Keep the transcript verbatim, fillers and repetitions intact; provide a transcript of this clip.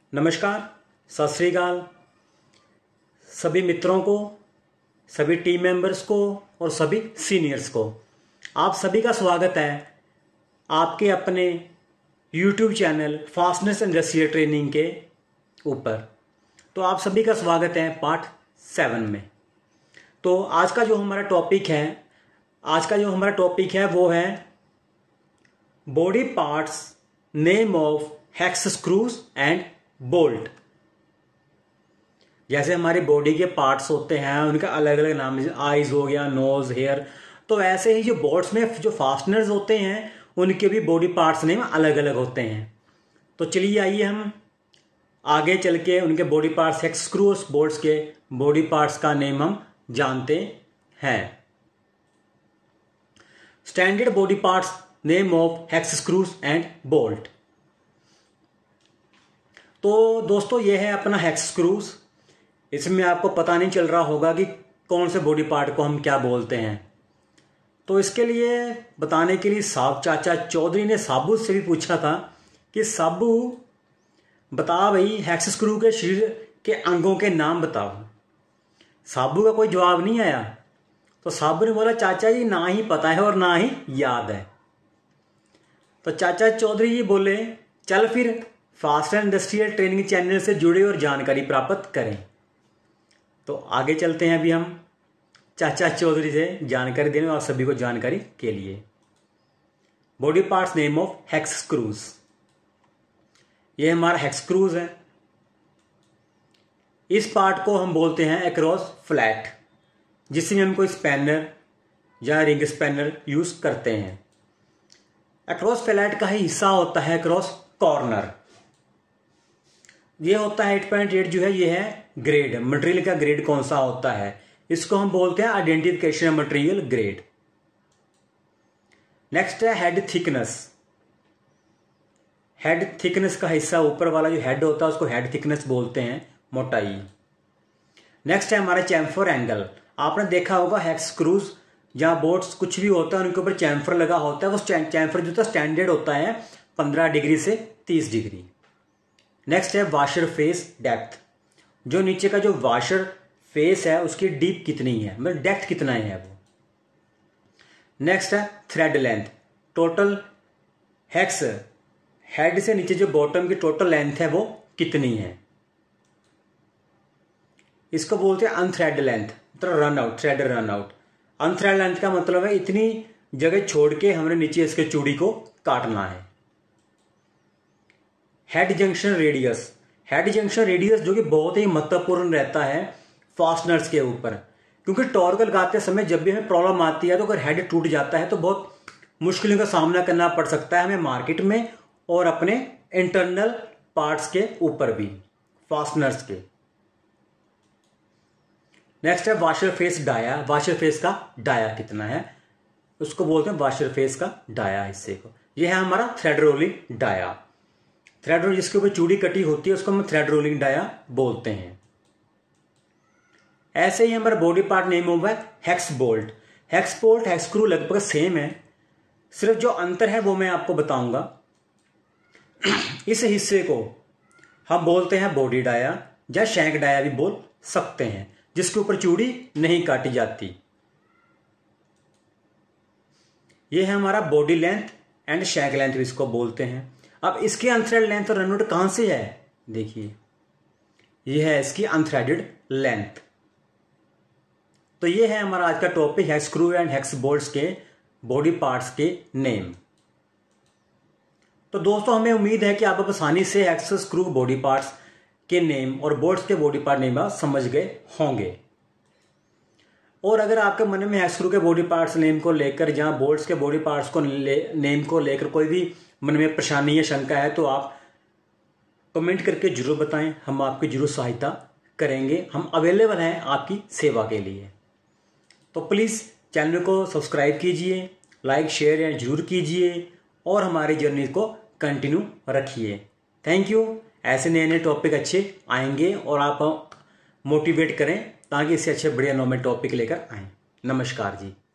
नमस्कार, सत श्री अकाल सभी मित्रों को, सभी टीम मेंबर्स को और सभी सीनियर्स को। आप सभी का स्वागत है आपके अपने YouTube channel fasteners industrial training के ऊपर। तो आप सभी का स्वागत है पार्ट सेवन में। तो आज का जो हमारा टॉपिक है आज का जो हमारा टॉपिक है वो है body parts name of hex screws and bolt. जैसे हमारी बॉडी के पार्ट्स होते हैं उनका अलग अलग नाम, आईज हो गया, नोज, हेयर, तो ऐसे ही जो बोल्ट्स में जो फास्टनर्स होते हैं उनके भी बॉडी पार्ट्स नेम अलग अलग होते हैं। तो चलिए आइए हम आगे चल के उनके body parts hex screws bolts के बॉडी पार्ट्स का नेम हम जानते हैं। Standard body parts name of hex screws and bolt. तो दोस्तों ये है अपना हेक्स स्क्रूज। इसमें आपको पता नहीं चल रहा होगा कि कौन से बॉडी पार्ट को हम क्या बोलते हैं। तो इसके लिए बताने के लिए साहब चाचा चौधरी ने साबू से भी पूछा था कि साबू बता भाई हेक्स स्क्रू के शरीर के अंगों के नाम बताओ। साबू का कोई जवाब नहीं आया। तो साबू ने बोला चाचा जी ना ही पता है और ना ही याद है। तो चाचा चौधरी जी बोले चल फिर fast and industrial training channel से जुड़े और जानकारी प्राप्त करें। तो आगे चलते हैं अभी हम चाचा चौधरी से जानकारी देने और सभी को जानकारी के लिए। Body parts name of hex screws. ये हमारा हेक्स स्क्रूज है। इस पार्ट को हम बोलते हैं अक्रॉस फ्लैट, जिसमें हम कोई स्पैनर या रिंग स्पैनर यूज करते हैं। अक्रॉस फ्लैट का ही हिस्सा होता है अक्रॉस कॉर्नर। ये होता है एट पॉइंट एट जो है ये है ग्रेड, मटेरियल का ग्रेड कौन सा होता है, इसको हम बोलते हैं आइडेंटिफिकेशन मटेरियल ग्रेड। नेक्स्ट है हेड थिकनेस। हेड थिकनेस का हिस्सा ऊपर वाला जो हेड होता है उसको हेड थिकनेस बोलते हैं, मोटाई। नेक्स्ट है हमारा चैम्फर एंगल। आपने देखा होगा हेक्स स्क्रूज या बोल्ट्स कुछ भी होता है उनके ऊपर चैम्फर लगा होता है। वो चैम्फर जो होता है स्टैंडर्ड होता है पंद्रह डिग्री से तीस डिग्री। नेक्स्ट है वाशर फेस डेप्थ। जो नीचे का जो वाशर फेस है उसकी डीप कितनी है, मतलब डेप्थ कितना है वो। नेक्स्ट है thread length. Total hex head से नीचे जो बॉटम की टोटल लेंथ है वो कितनी है, इसको बोलते हैं अनथ्रेड लेंथ, मतलब run out, thread run out. Unthread length का मतलब है इतनी जगह छोड़ के हमने नीचे इसके चूड़ी को काटना है। Head junction radius. Head junction radius जो कि बहुत ही महत्वपूर्ण रहता है फास्टनर्स के ऊपर, क्योंकि टॉर्क लगाते समय जब भी हमें प्रॉब्लम आती है तो अगर हेड टूट जाता है तो बहुत मुश्किलों का सामना करना पड़ सकता है हमें मार्केट में और अपने इंटरनल पार्ट्स के ऊपर भी, फास्टनर्स के। नेक्स्ट है washer face dia. Washer face का डाया कितना है उसको बोलते हैं वाशर फेस का डाया हिस्से को। यह है हमारा thread rolling dia. Thread roll जिसके ऊपर चूड़ी कटी होती है उसको हम थ्रेड रोलिंग डाया बोलते हैं। ऐसे ही हमारा बॉडी पार्ट नेम हुआ है hex bolt. Hex bolt hex screw लगभग सेम है, सिर्फ जो अंतर है वो मैं आपको बताऊंगा। इस हिस्से को हम बोलते हैं बॉडी डाया या शैंक डाया भी बोल सकते हैं, जिसके ऊपर चूड़ी नहीं काटी जाती। यह है हमारा body length and shank length भी इसको बोलते हैं। अब इसकी अनथ्रेड लेंथ और रन आउट कहां से है, देखिए यह है इसकी अनथ्रेडेड लेंथ। तो यह है हमारा आज का topic hex screw and hex bolts के बॉडी पार्ट्स के नेम। तो दोस्तों हमें उम्मीद है कि आप आसानी से हेक्स स्क्रू बॉडी पार्ट्स के नेम और बोल्ट्स के बॉडी पार्ट नेम समझ गए होंगे। और अगर आपके मन में हेक्स स्क्रू के बॉडी पार्ट्स नेम को लेकर जहां बोल्ट्स के बॉडी पार्ट्स को ले, नेम को लेकर कोई भी मन में परेशानी या शंका है तो आप कमेंट करके जरूर बताएं, हम आपकी जरूर सहायता करेंगे। हम अवेलेबल हैं आपकी सेवा के लिए। तो प्लीज़ चैनल को सब्सक्राइब कीजिए, लाइक शेयर या जरूर कीजिए और हमारी जर्नी को कंटिन्यू रखिए। Thank you. ऐसे नए नए टॉपिक अच्छे आएंगे और आप मोटिवेट करें ताकि इससे अच्छे बढ़िया नॉर्मल टॉपिक लेकर आएँ। नमस्कार जी।